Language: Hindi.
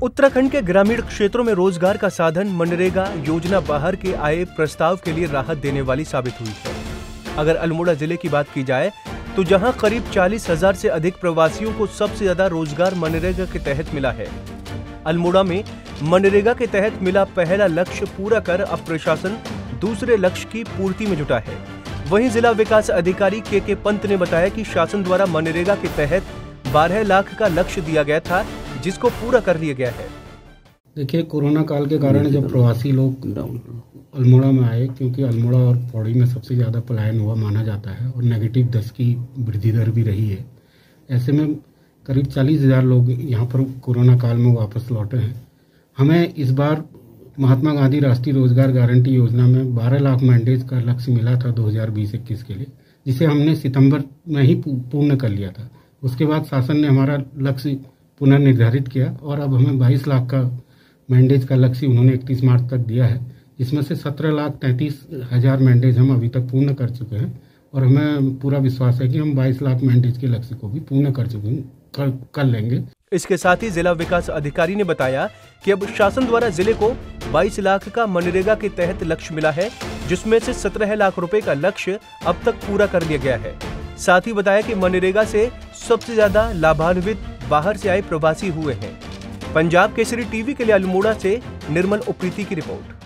उत्तराखंड के ग्रामीण क्षेत्रों में रोजगार का साधन मनरेगा योजना बाहर के आए प्रस्ताव के लिए राहत देने वाली साबित हुई है। अगर अल्मोड़ा जिले की बात की जाए तो जहां करीब 40,000 से अधिक प्रवासियों को सबसे ज्यादा रोजगार मनरेगा के तहत मिला है। अल्मोड़ा में मनरेगा के तहत मिला पहला लक्ष्य पूरा कर अब प्रशासन दूसरे लक्ष्य की पूर्ति में जुटा है। वहीं जिला विकास अधिकारी के पंत ने बताया कि शासन द्वारा मनरेगा के तहत 12 लाख का लक्ष्य दिया गया था, जिसको पूरा कर लिया गया है। देखिए, कोरोना काल के कारण जब प्रवासी लोग अल्मोड़ा में आए, क्योंकि अल्मोड़ा और पौड़ी में सबसे ज़्यादा पलायन हुआ माना जाता है और -10 की वृद्धि दर भी रही है, ऐसे में करीब 40,000 लोग यहाँ पर कोरोना काल में वापस लौटे हैं। हमें इस बार महात्मा गांधी राष्ट्रीय रोजगार गारंटी योजना में 12 लाख मैंडेज का लक्ष्य मिला था 2020-21 के लिए, जिसे हमने सितंबर में ही पूर्ण कर लिया था। उसके बाद शासन ने हमारा लक्ष्य पुनर्निर्धारित किया और अब हमें 22 लाख का मैंडेज का लक्ष्य उन्होंने 31 मार्च तक दिया है, जिसमें से 17,33,000 मैंडेज हम अभी तक पूर्ण कर चुके हैं और हमें पूरा विश्वास है कि हम 22 लाख मैंडेज के लक्ष्य को भी पूर्ण कर लेंगे। इसके साथ ही जिला विकास अधिकारी ने बताया कि अब शासन द्वारा जिले को 22 लाख का मनरेगा के तहत लक्ष्य मिला है, जिसमें से 17 लाख रुपए का लक्ष्य अब तक पूरा कर लिया गया है। साथ ही बताया कि मनरेगा से सबसे ज्यादा लाभान्वित बाहर से आए प्रवासी हुए हैं। पंजाब केसरी टीवी के लिए अल्मोड़ा से निर्मल उप्रीति की रिपोर्ट।